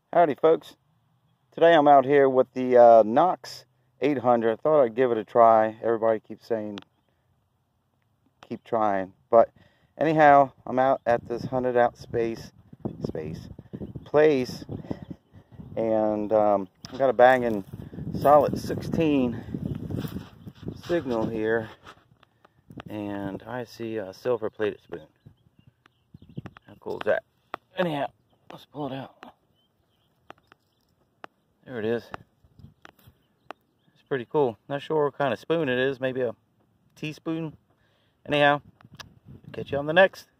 Howdy folks, today I'm out here with the Knox 800. I thought I'd give it a try. Everybody keeps saying keep trying, but anyhow, I'm out at this hunted out place, and I got a banging solid 16 signal here, and I see a silver plated spoon. How cool is that? Anyhow, let's pull it out. There it is. It's pretty cool. Not sure what kind of spoon it is. Maybe a teaspoon. Anyhow, catch you on the next.